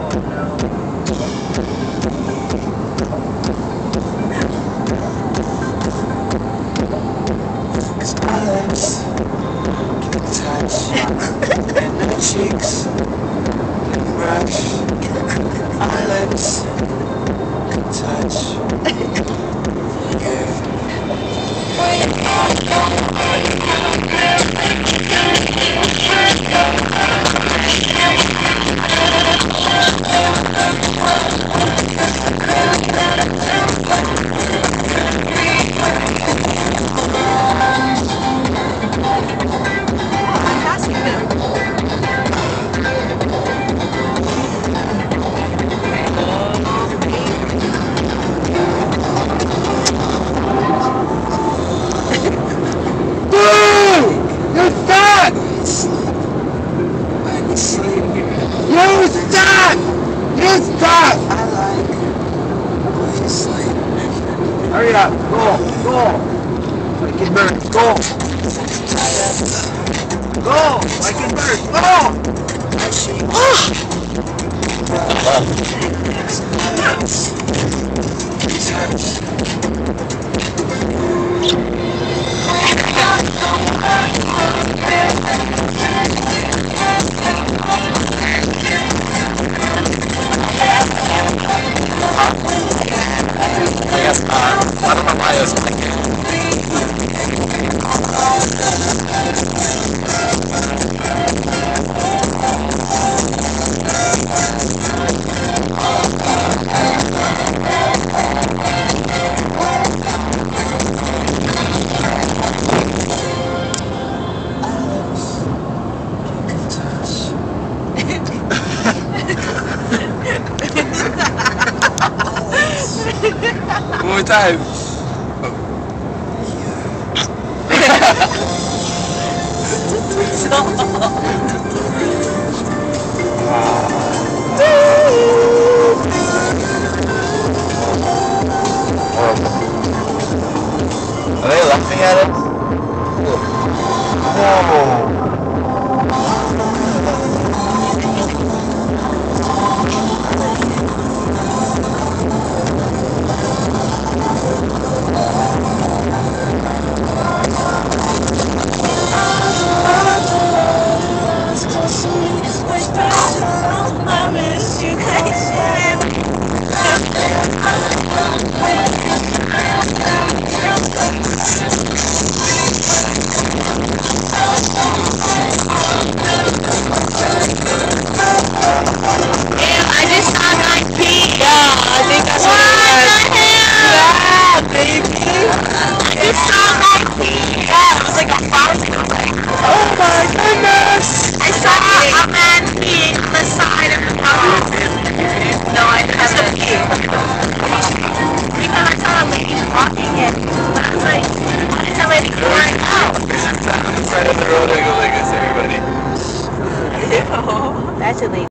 Cause eyelids can touch and the cheeks can brush. Eyelids can touch. Yeah. Hurry up! Go! Go! Like it burns! Go! Go! Like it burns! Go! I don't know why I was like one more time. Are they laughing at it? No. That's illegal.